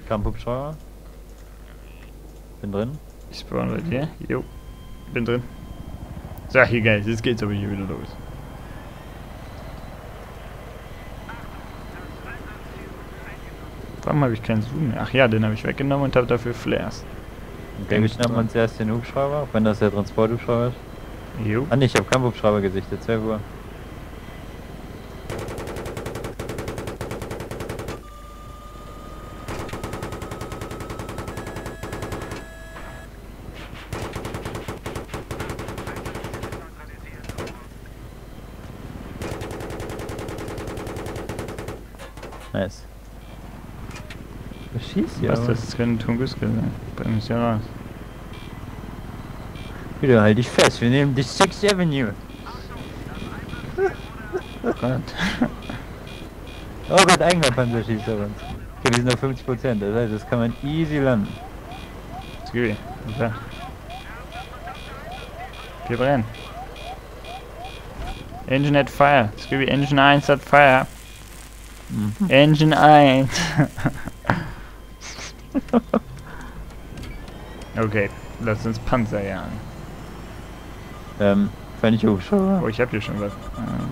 Kampfhubschrauber. Bin drin. Ich spawn bei dir. Jo. Bin drin. So, hier geil. Jetzt geht's aber hier wieder los. Warum habe ich keinen Zoom mehr? Ach ja, den habe ich weggenommen und habe dafür Flares. Okay, wir schnappen uns erst den Hubschrauber, wenn das der Transporthubschrauber ist. Jo. Ah ne, ich habe Kampfhubschrauber gesichtet, 12 Uhr. Nice. Was schießt hier? Was, das kann ein Tunguska sein. Bring mich ja raus. Wieder halt dich fest, wir nehmen die 6th Avenue. Gott. Oh Gott, eigener Panzer schießt auf uns. Okay, wir sind auf 50%, das heißt, das kann man easy landen. Skibi. Okay. Wir brennen. Engine at fire. Skibi, Engine 1 at fire. Engine 1. Okay, lass uns Panzer jagen. Fand ich Hubschrauber. Oh, ich hab hier schon was.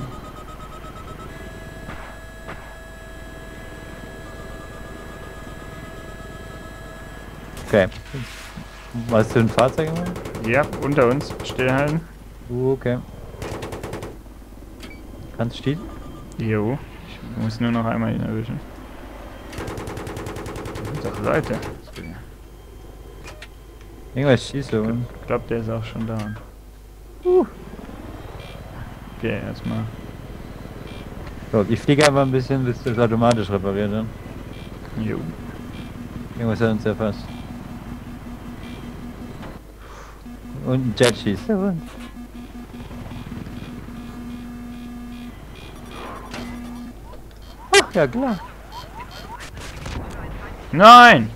Okay. Hast du ein Fahrzeug gemacht? Ja, unter uns. Stillhalten. Okay. Kannst du stehen? Jo. Ich muss nur noch einmal ihn erwischen. Doch, Leute. Irgendwas schießt du. Ich glaube, der ist auch schon da. Okay, erstmal. So, ich fliege einfach ein bisschen, bis das automatisch repariert wird. Jo. Irgendwas hat uns erfasst. Und ein Jet schießt. Ach, ja klar. Nein!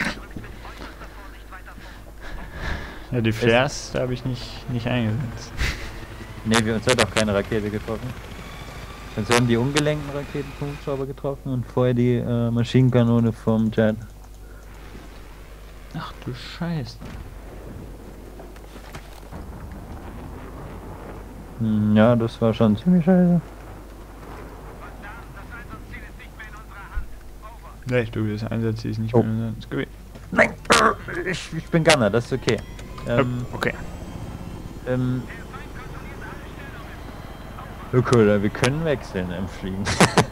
Ja, die Flares, da habe ich nicht eingesetzt. Ne, uns hat auch keine Rakete getroffen. Uns haben die ungelenkten Raketen vom Hubschrauber getroffen und vorher die Maschinenkanone vom Jet. Ach du Scheiße. Ja, das war schon ziemlich scheiße. Gleich, du bist Einsatz, ist nicht mehr ins Gebiet. Nein! Ich bin Gunner, das ist okay. Okay. Oh cool, wir können wechseln im Fliegen.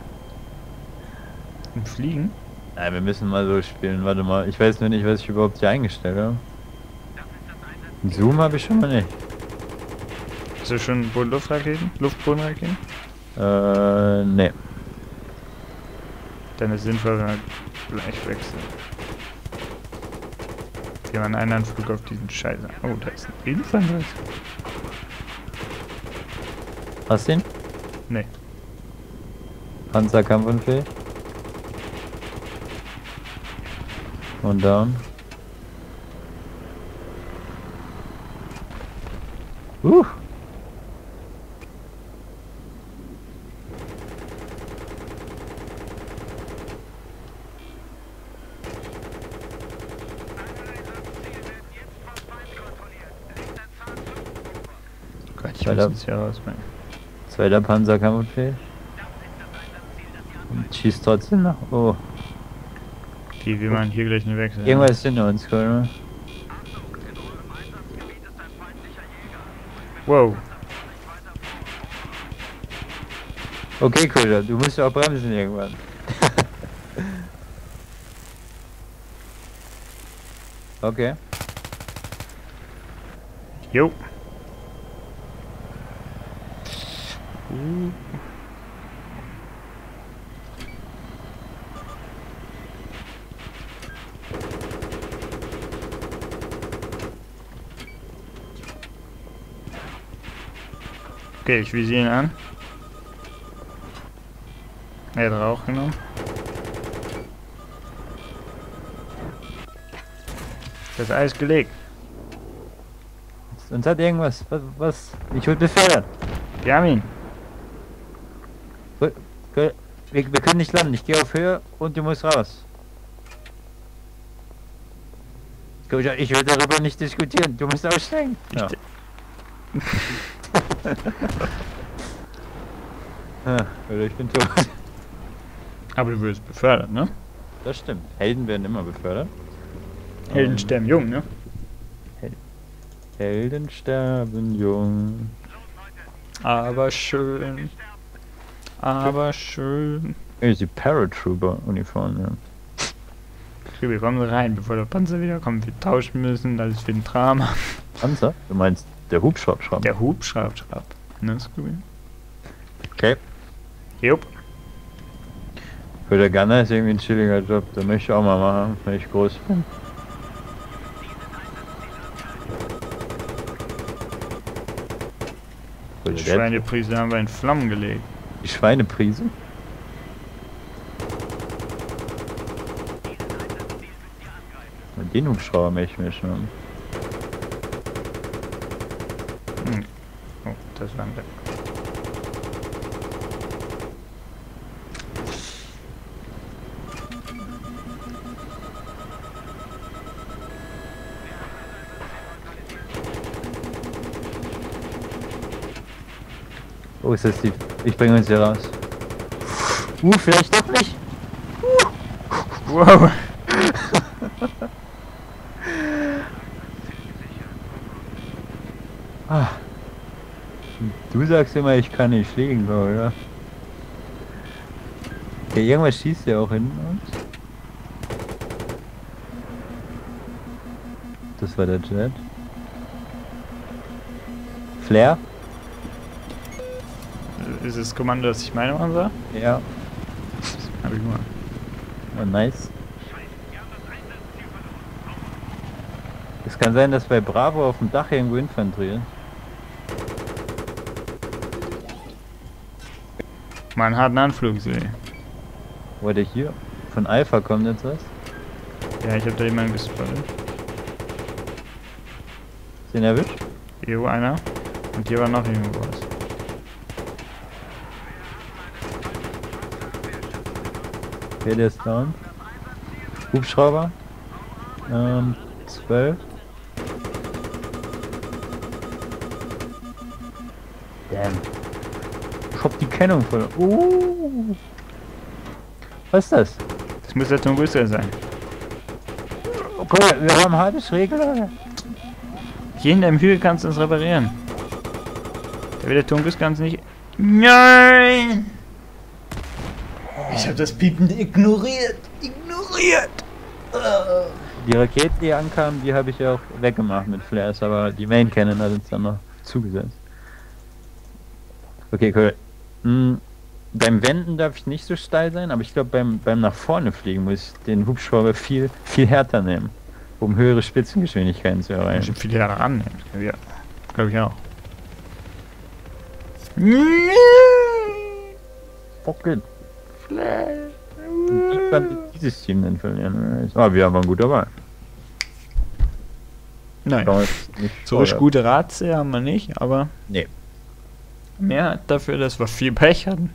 Im Fliegen? Nein, wir müssen mal so spielen, warte mal. Ich weiß nur nicht, was ich überhaupt hier eingestellt habe. Zoom habe ich schon mal nicht. Hast du schon Luftraketen? Luftbodenraketen? Ne. Dann ist es sinnvoll, wenn wir gleich wechseln. Wir haben einen Anflug auf diesen Scheiße. Oh, da ist ein Infanterie. Hast du ihn? Nee. Panzer kampfunfähig. Und down. Gott, ich muss jetzt hier rausbringen. Zweiter Panzer kampfunfähig. Und schießt trotzdem noch. Oh. Okay, wir machen hier gleich eine Wechsel. Irgendwas ist hinter uns, oder? Wow. Okay, Köder, du musst ja auch bremsen irgendwann. Okay. Jo. Okay, ich visiere ihn an. Er hat Rauch genommen. Das ist alles gelegt. Uns hat irgendwas. Was? Ich wurde befördert. Wir haben ihn. Wir können nicht landen. Ich gehe auf Höhe und du musst raus. Ich will darüber nicht diskutieren. Du musst aussteigen. Ja. Oder ich bin tot. Aber du wirst befördert, ne? Das stimmt. Helden werden immer befördert. Helden sterben jung, ne? Helden sterben jung. Aber schön. Aber schön. Die Paratrooper-Uniform, ja. Wir kommen rein, bevor der Panzer wieder kommt. Wir tauschen müssen, alles für ein Drama. Panzer? Du meinst der Hubschrauber? Der Hubschrauber. Ne, Scooby? Okay. Jupp. Für der Gunner ist irgendwie ein chilliger Job. Den möchte ich auch mal machen, wenn ich groß bin. Die Schweineprise haben wir in Flammen gelegt. Die Schweineprise? Den Hubschrauber möchte ich mir schon. Oh, das war ein Deck. Oh, ist das die... Ich bringe uns hier raus. Vielleicht doch nicht. Wow. Du sagst immer, ich kann nicht fliegen, oder? Ja, irgendwas schießt ja auch hinten uns. Das war der Jet. Flair? Ist das Kommando, das ich meine, machen soll? Ja. Hab ich gemacht. Oh, nice. Es kann sein, dass bei Bravo auf dem Dach irgendwo Infanterie ist. Man hat einen Anflugsee. Oder hier? Von Alpha kommt jetzt was? Ja, ich hab da jemanden gespottet. Ist den erwischt? Hier war einer. Und hier war noch irgendwo was. Okay, der ist down. Hubschrauber. 12. Damn. Ich hab die Kennung voll. Was ist das? Das muss der Tunguska sein. Okay, wir haben harte Schräge. Hier in dem Hügel kannst du es reparieren. Da will der Tunguska ganz nicht. Nein! Ich hab das Piepen ignoriert. Die Raketen, die ankamen, die habe ich ja auch weggemacht mit Flares, aber die Main Cannon hat uns dann noch zugesetzt. Okay, cool. Beim Wenden darf ich nicht so steil sein, aber ich glaube beim nach vorne fliegen muss ich den Hubschrauber viel härter nehmen, um höhere Spitzengeschwindigkeiten zu erreichen. Schon viel härter annehmen. Ja, glaube ich auch. Okay. Wie kann dieses Team denn verlieren? Ah, wir haben einen gut dabei. Nein. So richtig gute Ratze haben wir nicht, aber. Nee. Mehr dafür, dass wir viel Pech hatten.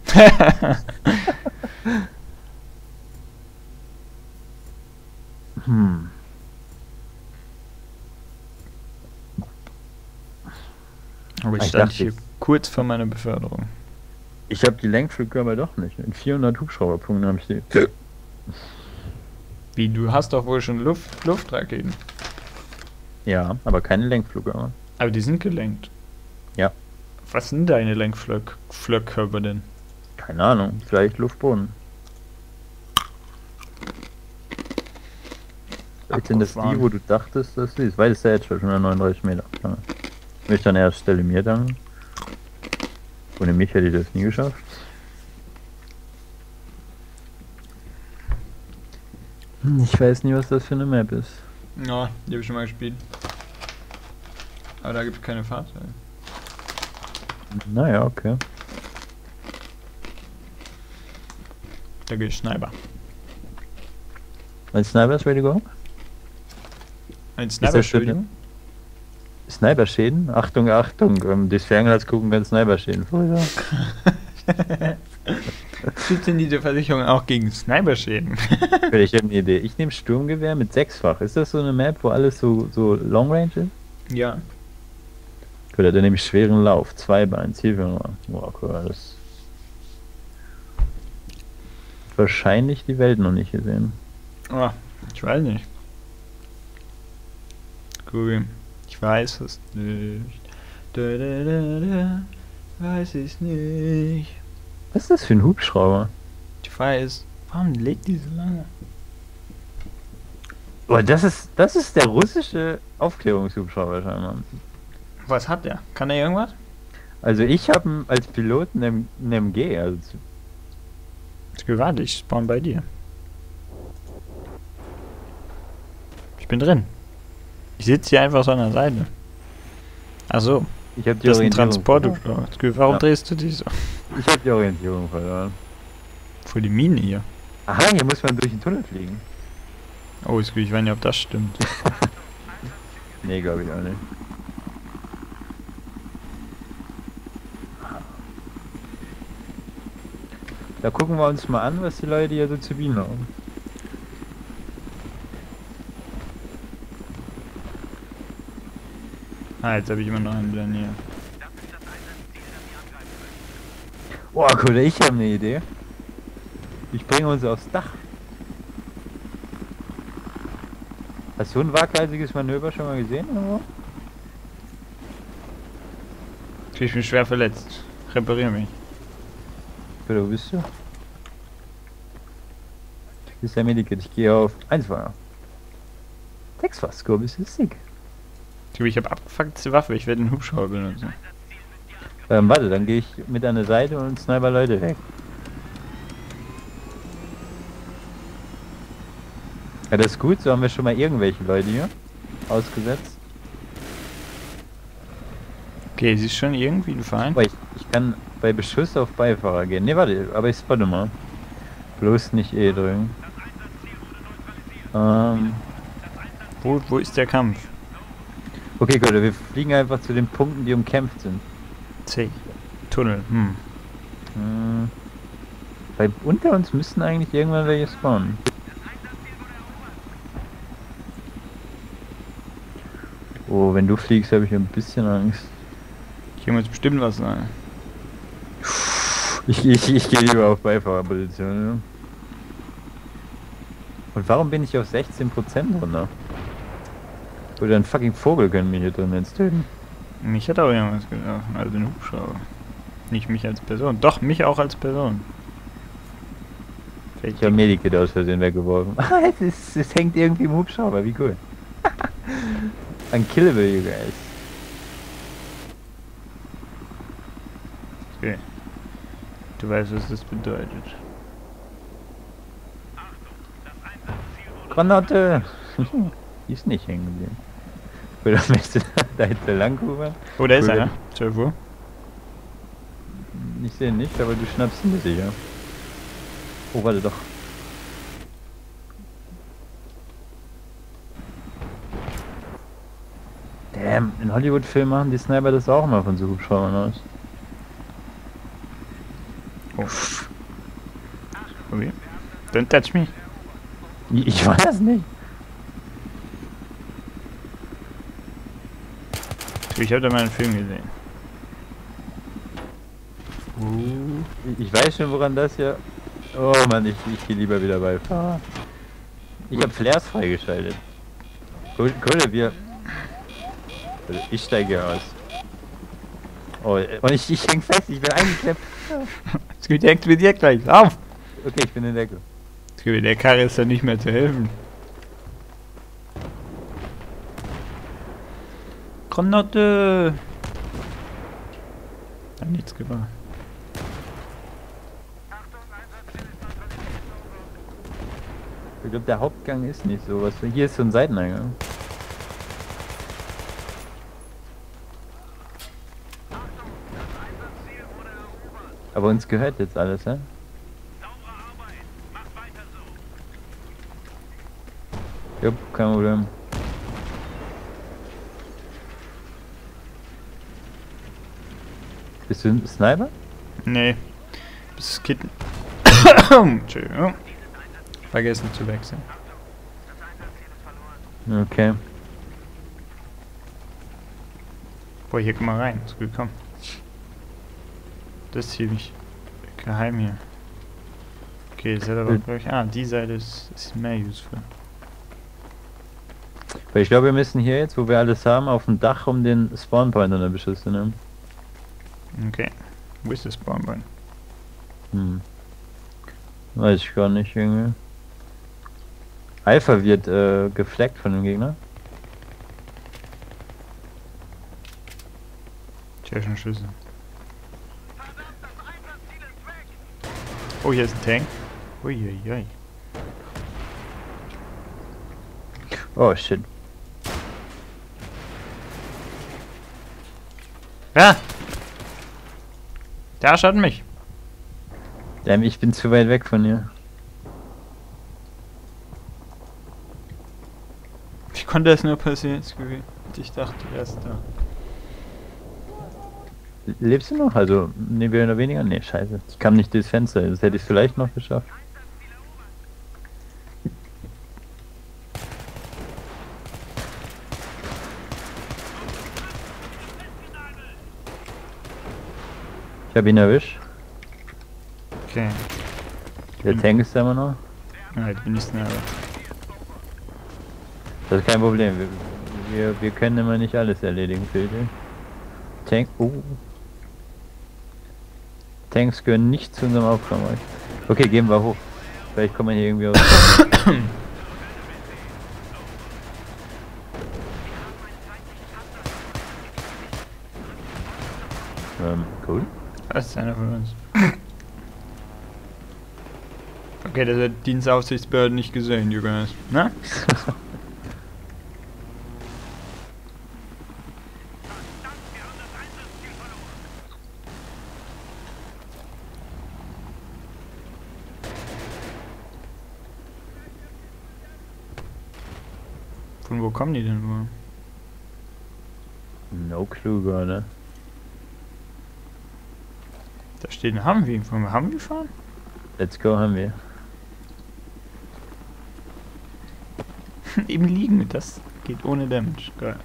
Aber ich stand hier kurz vor meiner Beförderung. Ich habe die Lenkflugkörper doch nicht. In 400 Hubschrauberpunkten habe ich die. Wie, du hast doch wohl schon Luftraketen. Ja, aber keine Lenkflugkörper. Aber die sind gelenkt. Ja. Was sind deine Lenkflugkörper denn? Keine Ahnung, vielleicht Luftboden. Vielleicht sind das die, wo du dachtest, dass die ist, weil es ja jetzt schon 139 Meter. Ja. Ich möchte an erster Stelle mir danken. Ohne mich hätte ich das nie geschafft. Ich weiß nie, was das für eine Map ist. Ja, die habe ich schon mal gespielt. Aber da gibt es keine Fahrzeuge. Naja, okay. Da geht Sniper. Ein Sniper is ready to go? Ein Sniper-Schäden? Sniper-Schäden? Achtung, Achtung. Die Fernglas gucken, wenn Sniper-Schäden vorher. Schützt denn diese Versicherung auch gegen Sniperschäden? Ich habe eine Idee. Ich nehme Sturmgewehr mit 6-fach. Ist das so eine Map, wo alles so Long Range ist? Ja. Gut, dann nehme ich schweren Lauf. 2 Bein, Zielführung. Boah, cool, das. Wahrscheinlich die Welt noch nicht gesehen. Oh, ich weiß nicht. Cool. Ich weiß es nicht. Weiß ich nicht. Was ist das für ein Hubschrauber? Ich weiß. Warum legt die so lange? Boah, das ist der russische Aufklärungshubschrauber scheinbar. Was hat der? Kann er irgendwas? Also ich habe als Pilot einen MG, also Warte, ich spawn bei dir. Ich bin drin. Ich sitze hier einfach so an der Seite. Achso, ich habe die das ist ein Orientierung Transporthubschrauber. Warum Ja. drehst du dich so? Ich habe die Orientierung verloren. Vor die Mine hier. Aha, hier muss man durch den Tunnel fliegen. Oh, ich weiß nicht, ob das stimmt. Nee, glaube ich auch nicht. Da gucken wir uns mal an, was die Leute hier so zu bieten haben. Ah, jetzt habe ich immer noch einen Blenden hier. Boah, cool, ich habe eine Idee. Ich bringe uns aufs Dach. Hast du ein waghalsiges Manöver schon mal gesehen? Oder? Ich bin schwer verletzt. Repariere mich. Oder wo bist du? Hier ist der Medikit, ich gehe auf 1 Feuer. 6-fach Scope ist sick. Ich habe abgefuckte Waffe, ich werde den Hubschrauber benutzen. Warte, dann gehe ich mit an der Seite und sniper Leute weg. Ja, das ist gut, so haben wir schon mal irgendwelche Leute hier ausgesetzt. Okay, sie ist schon irgendwie ein Feind. Aber ich kann bei Beschuss auf Beifahrer gehen. Ne, warte, aber ich spotte mal. Bloß nicht E drücken. Wo ist der Kampf? Okay, gut, wir fliegen einfach zu den Punkten, die umkämpft sind. C. Tunnel. Weil unter uns müssten eigentlich irgendwann welche spawnen. Oh, wenn du fliegst, habe ich ein bisschen Angst. Hier muss bestimmt was sein. Ich gehe lieber auf Beifahrerposition. Ja. Und warum bin ich auf 16% runter? Oder ein fucking Vogel können mich hier drin jetzt töten. Mich hat auch irgendwas getroffen, also den Hubschrauber. Nicht mich als Person. Doch, mich auch als Person. Ich habe Medikit aus Versehen weggeworfen. Es hängt irgendwie im Hubschrauber, wie cool. Unkillable, you guys. Okay. Du weißt, was das bedeutet. Granate! Die ist nicht hängen geblieben. Oder möchtest du da jetzt lang rüber? Oh, da ist Cool. einer. 12 Uhr. Ich sehe nicht, aber du schnappst ihn sicher. Oh, warte doch. Damn, in Hollywood-Filmen machen die Sniper das auch mal von so Hubschraubern aus. Oh. Okay. Don't touch me. Ich weiß nicht. Ich habe da mal einen Film gesehen. Ich weiß schon, woran das ja... Oh Mann, ich gehe lieber wieder bei Fahrer. Ich habe Flares freigeschaltet. Cool, wir... Ich steige aus. Oh, und ich häng fest, ich bin eingeklemmt. Scooby, der explodiert gleich. Auf! Okay, ich bin in der Ecke. Scooby, der Karre ist ja nicht mehr zu helfen. Granate! Hat nichts gemacht. Ich glaube, der Hauptgang ist nicht so. Hier ist so ein Seiteneingang. Aber uns gehört jetzt alles, hä? Jupp, kein Problem. Bist du ein Sniper? Nee. Das ist Kitten. Entschuldigung. Vergessen zu wechseln. Okay. Boah, hier komm mal rein. Ist gut, komm. Das ist hier nicht geheim hier. Okay, das hat aber, glaube ich... Ah, die Seite ist mehr useful. Weil ich glaube, wir müssen hier jetzt, wo wir alles haben, auf dem Dach um den Spawnpoint unter Beschuss zu nehmen. Okay. Wo ist das Spawnpoint? Weiß ich gar nicht irgendwie. Alpha wird gefleckt von dem Gegner. Ich habe schon Schüsse. Oh, hier ist ein Tank. Uiuiui. Oh shit. Ah! Der Arsch hat mich. Damn, ich bin zu weit weg von dir. Wie konnte das nur passieren, Scooby? Ich dachte, er ist da. Lebst du noch? Also, ne, mehr oder weniger? Ne, scheiße. Ich kam nicht durchs Fenster, das hätte ich vielleicht noch geschafft. Ich hab ihn erwischt. Okay. Der Tank ist da immer noch. Ja, jetzt bin ich Sniper. Das ist kein Problem. Wir können immer nicht alles erledigen, Filter. Tank. Tanks gehören nicht zu unserem Aufgabenbereich. Okay, gehen wir hoch. Vielleicht kommen wir hier irgendwie aus. Cool. Das ist einer von uns. Okay, das hat Dienstaufsichtsbehörden nicht gesehen, you guys. Na? Von wo kommen die denn nur? No clue gerade. Da steht ein Humvee. Wollen wir Humvee fahren? Let's go, haben wir. Eben liegen, das geht ohne Damage. Geil.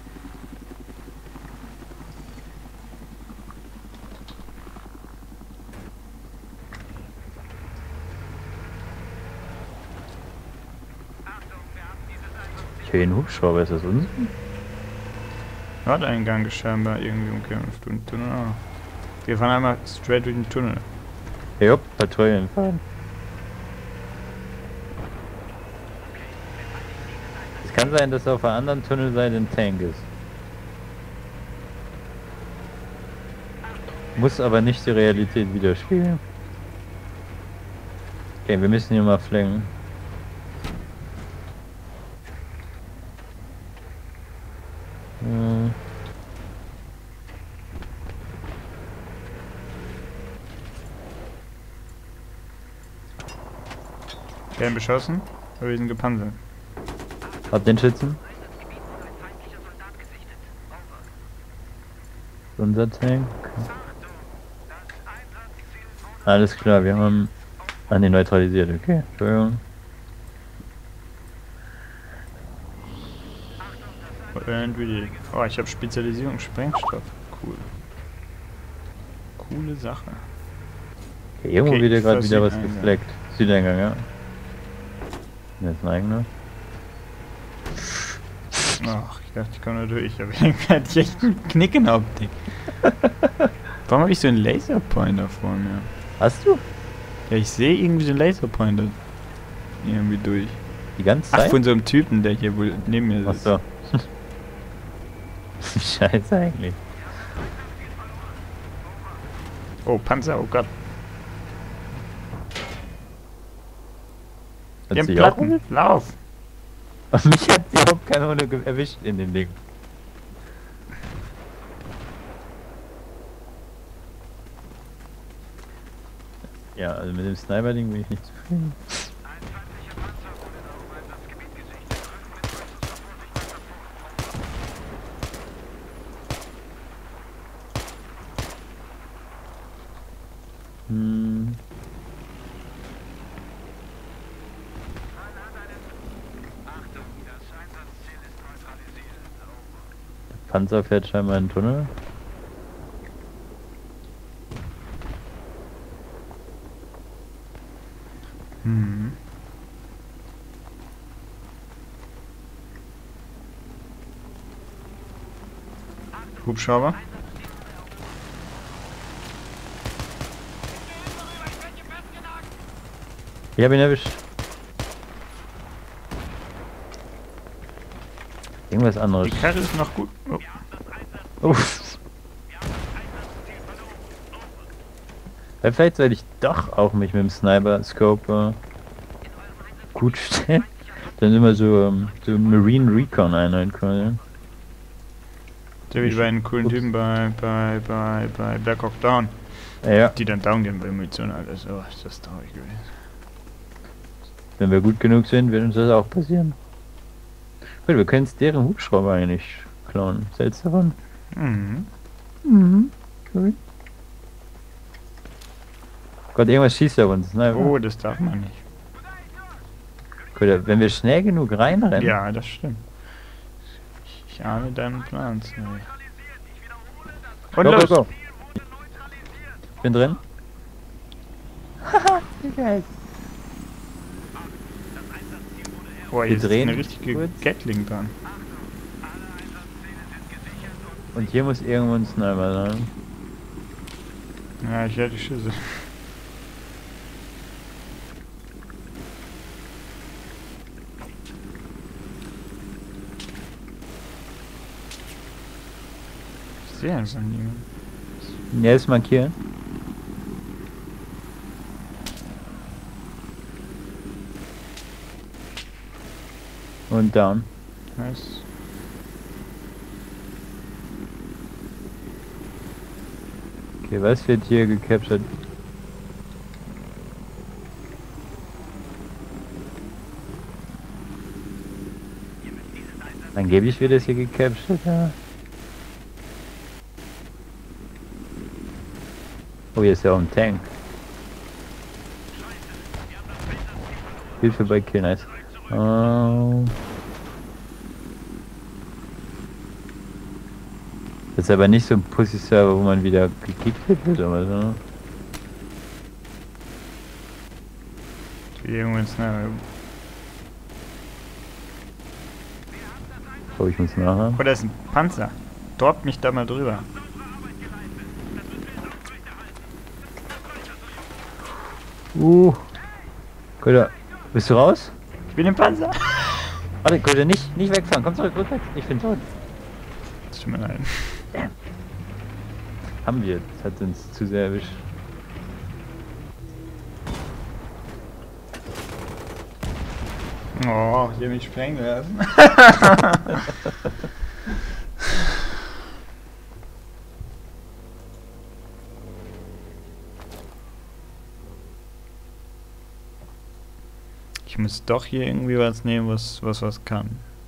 Ich höre einen Hubschrauber, ist das uns? Nordeingang ist scheinbar irgendwie umkämpft und Tunnel auch. Wir fahren einmal straight durch den Tunnel. Ja, Patrouillen fahren. Es kann sein, dass auf der anderen Tunnelseite ein Tank ist. Muss aber nicht die Realität widerspiegeln. Okay, wir müssen hier mal flanken. Werden beschossen, aber wir sind gepanzert. Hab den Schützen. Unser Tank. Alles klar, wir haben an den neutralisiert, okay. Entschuldigung. And we did. Oh, ich habe Spezialisierung Sprengstoff. Cool. Coole Sache. Okay, irgendwo Okay, wird gerade wieder was Südeingang. gefleckt. Südeingang, ja. Das ist ein eigener. Ach, ich dachte, ich komme da durch, aber irgendwie hatte ich echt einen Knick in der Optik. Warum habe ich so einen Laserpointer vor mir? Hast du? Ja, ich sehe irgendwie so einen Laserpointer irgendwie durch. Die ganze Ach, Zeit? von so einem Typen, der hier wohl neben mir sitzt. Achso. Scheiße eigentlich. Oh, Panzer, oh Gott. Hat Die haben sich auch Platten, lauf! Und mich hat die Hauptkanone erwischt in dem Ding. Ja, also mit dem Sniper-Ding bin ich nicht zufrieden. Panzer fährt scheinbar in den Tunnel. Hm. Hubschrauber. Ich hab ihn erwischt. Irgendwas anderes. Die Karre ist noch gut. Oh. Uff. Ja, vielleicht sollte ich doch auch mich mit dem Sniper-Scope gut stellen. Dann immer so Marine Recon Einheit quasi. Der wie bei einen coolen Typen bei Black Hawk Down. Ja, Die dann down gehen bei Munition, alles. Oh, ist das traurig gewesen. wenn wir gut genug sind, wird uns das auch passieren. Gut, wir können es deren Hubschrauber eigentlich klauen. Selbst davon. Mhm. Cool. Gott, irgendwas schießt auf uns. Nein, Oh, das darf man nicht. Gut, wenn wir schnell genug reinrennen. Ja, das stimmt. Ich ahne deinen Plan. Und Go, los! go, go. Bin drin. Haha, geil. Boah, Wir hier ist drehen eine richtige kurz. Gatling dran. Und hier muss irgendwo ein Sniper sein. Ja, ich hätte die Schüsse. Ich sehe einfach niemanden. Ja, ist markieren. Und down. Nice. Okay, was wird hier gecaptured? Angeblich wird das hier gecaptured, ja. Oh, hier ist ja auch ein Tank. Hilfe bei Kill, nice. Oh. Das ist aber nicht so ein Pussy-Server, wo man wieder gekickt wird oder so. Irgendwo ins Nahe. Oh, ich muss nachher. Oh, da ist ein Panzer. Droppt mich da mal drüber. Gut, bist du raus? Ich bin im Panzer. Warte, Gut, nicht wegfahren, komm zurück, rückwärts. Ich bin tot. Das tut mir leid. Haben wir, das hat uns zu sehr erwischt. Oh, ich hab mich sprengen lassen. Ich muss doch hier irgendwie was nehmen, was kann.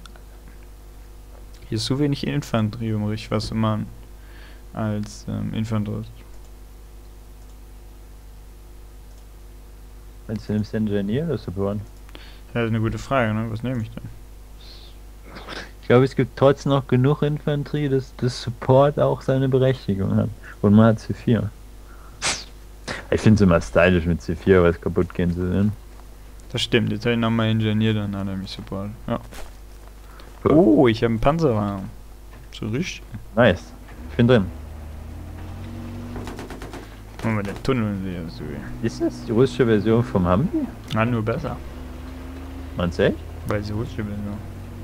Hier ist so wenig Infanterie, um richtig was zu machen. Als Infanterist. Meinst du, nimmst Engineer oder Support? Ja, das ist eine gute Frage, ne? Was nehme ich denn? Ich glaube, es gibt trotzdem noch genug Infanterie, dass das Support auch seine Berechtigung hat. Und man hat C4. Ich finde es immer stylisch mit C4, was kaputt gehen zu sehen. Das stimmt, jetzt habe ich nochmal Ingenieur, dann hat er mich Support. Ja. Oh, ich habe einen Panzerwagen. So richtig. Nice. Ich bin drin. Machen wir den Tunnel sehen. So. Ist das die russische Version vom Humvee? Na, nur besser. Meinst du echt? Weil sie russische Version.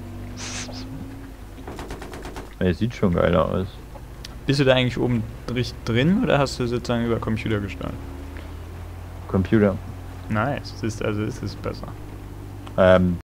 Es sieht schon geiler aus. Bist du da eigentlich oben richtig drin oder hast du sozusagen über Computer gestartet? Computer. Nice, ist es besser.